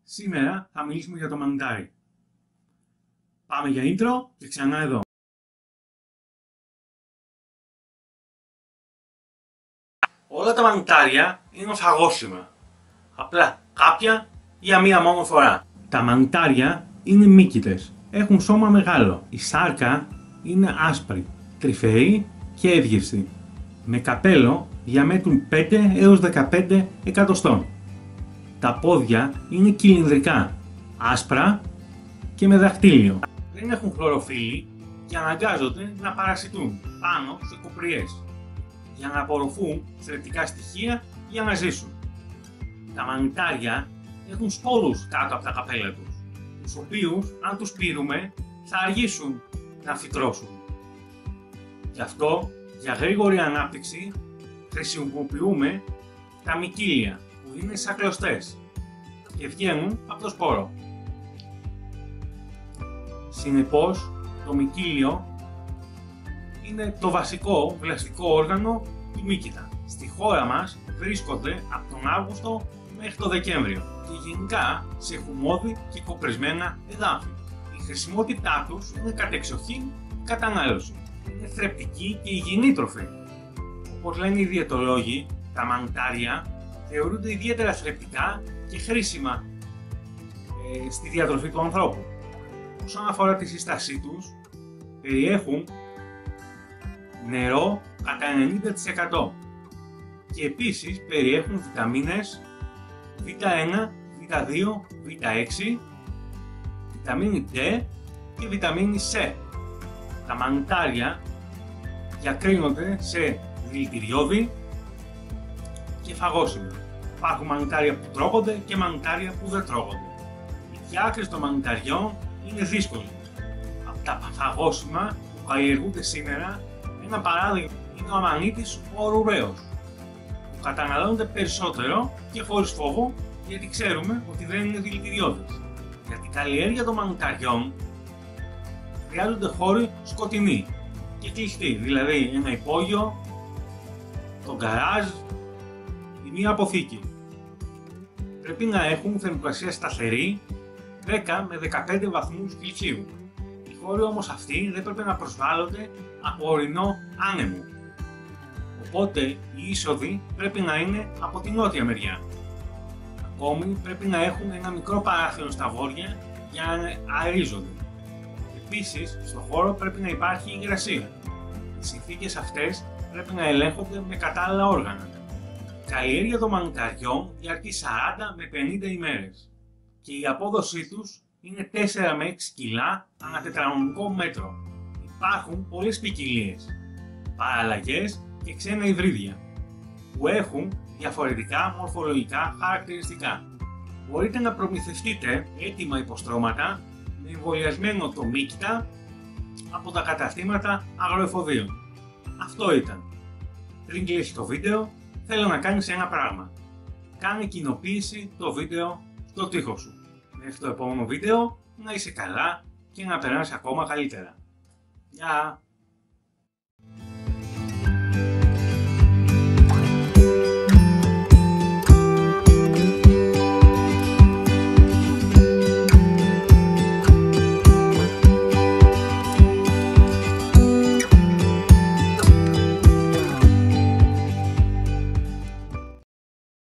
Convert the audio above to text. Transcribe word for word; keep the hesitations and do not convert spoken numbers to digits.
Σήμερα θα μιλήσουμε για το μανιτάρι. Πάμε για intro και ξανά εδώ. Όλα τα μανιτάρια είναι φαγόσιμα. Απλά κάποια για μία μόνο φορά. Τα μανιτάρια είναι μύκητες. Έχουν σώμα μεγάλο. Η σάρκα είναι άσπρη, τρυφερή και εύγευστη. Με καπέλο διαμέτρουν πέντε έως δεκαπέντε εκατοστών. Τα πόδια είναι κυλινδρικά, άσπρα και με δαχτύλιο. Δεν έχουν χλωροφύλλι και αναγκάζονται να παρασιτούν πάνω σε κοπριές για να απορροφούν θρεπτικά στοιχεία για να ζήσουν. Τα μανιτάρια έχουν σπόρους κάτω από τα καπέλα τους, τους οποίους αν τους πήρουμε θα αργήσουν να φυτρώσουν. Γι' αυτό για γρήγορη ανάπτυξη χρησιμοποιούμε τα μυκήλια που είναι σαν κλωστές και βγαίνουν από το σπόρο. Συνεπώς το μυκήλιο είναι το βασικό βλαστικό όργανο του μύκητα. Στη χώρα μας βρίσκονται από τον Αύγουστο μέχρι το Δεκέμβριο και γενικά σε χουμώδη και κοπρισμένα εδάφη. Η χρησιμότητά τους είναι κατεξοχήν κατανάλωση. Είναι θρεπτική και υγιεινή τροφή. Όπως λένε οι διαιτολόγοι, τα μανιτάρια θεωρούνται ιδιαίτερα θρεπτικά και χρήσιμα ε, στη διατροφή του ανθρώπου. Όσον αφορά τη σύστασή τους, περιέχουν νερό κατά ενενήντα τοις εκατό και επίσης περιέχουν βιταμίνες βι ένα, βι δύο, βι έξι, βιταμίνη D και βιταμίνη C. Τα μανιτάρια διακρίνονται σε δηλητηριώδη και φαγόσιμα. Υπάρχουν μανιτάρια που τρώγονται και μανιτάρια που δεν τρώγονται. Η διάκριση των μανιταριών είναι δύσκολη. Από τα φαγόσιμα που καλλιεργούνται σήμερα, ένα παράδειγμα είναι ο αμανίτης ο ορουραίος, που καταναλώνεται περισσότερο και χωρίς φόβο, γιατί ξέρουμε ότι δεν είναι δηλητηριώδης. Για την καλλιέργεια των μανιταριών χρειάζονται χώροι σκοτεινοί και κλειστοί, δηλαδή ένα υπόγειο, το γκαράζ ή μία αποθήκη. Πρέπει να έχουν θερμοκρασία σταθερή δέκα με δεκαπέντε βαθμούς Κελσίου. Οι χώροι όμως αυτοί δεν πρέπει να προσβάλλονται από ορεινό άνεμο. Οπότε οι είσοδοι πρέπει να είναι από την νότια μεριά. Ακόμη πρέπει να έχουν ένα μικρό παράθυρο στα βόρεια για να αερίζονται. Επίσης, στο χώρο πρέπει να υπάρχει υγρασία. Οι συνθήκες αυτές πρέπει να ελέγχονται με κατάλληλα όργανα. Η καλλιέργεια των μανιταριών διαρκεί σαράντα με πενήντα ημέρες και η απόδοσή τους είναι τέσσερα με έξι κιλά ανά τετραγωνικό μέτρο. Υπάρχουν πολλές ποικιλίες, παραλλαγές και ξένα υβρίδια που έχουν διαφορετικά μορφολογικά χαρακτηριστικά. Μπορείτε να προμηθευτείτε έτοιμα υποστρώματα με εμβολιασμένο το μύκητα από τα καταστήματα αγροεφοδίων. Αυτό ήταν. Πριν κλείσει το βίντεο, θέλω να κάνεις ένα πράγμα. Κάνε κοινοποίηση το βίντεο στο τοίχο σου. Μέχρι το επόμενο βίντεο να είσαι καλά και να περάσεις ακόμα καλύτερα. Γεια!